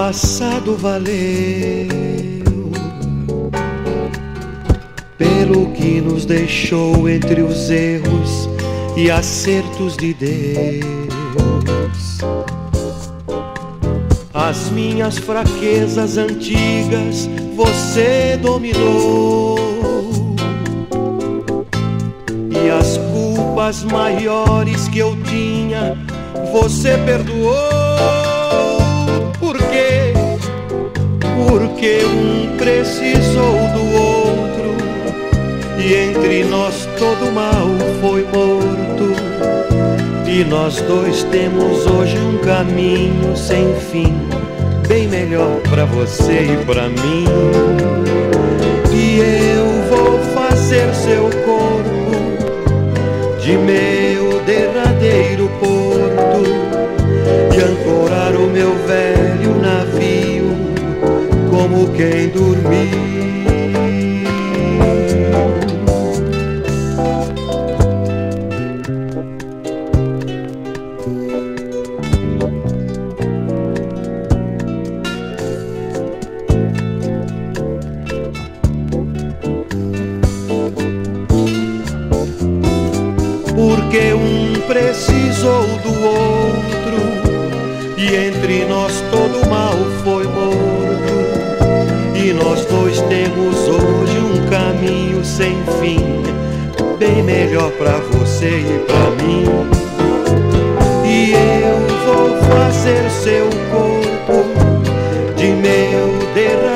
passado valeu pelo que nos deixou entre os erros e acertos de Deus. As minhas fraquezas antigas você dominou, e as culpas maiores que eu tinha você perdoou. Por quê? Porque um precisou do outro, e entre nós todo mal foi morto, e nós dois temos hoje um caminho sem fim, bem melhor pra você e pra mim. E eu vou fazer seu corpo de meu derradeiro porto, e ancorar o meu velho navio como quem dormiu. Porque um precisou do outro, e entre nós todo mal foi morto, e nós dois temos hoje um caminho sem fim, bem melhor pra você e pra mim. E eu vou fazer seu corpo de meu derradeiro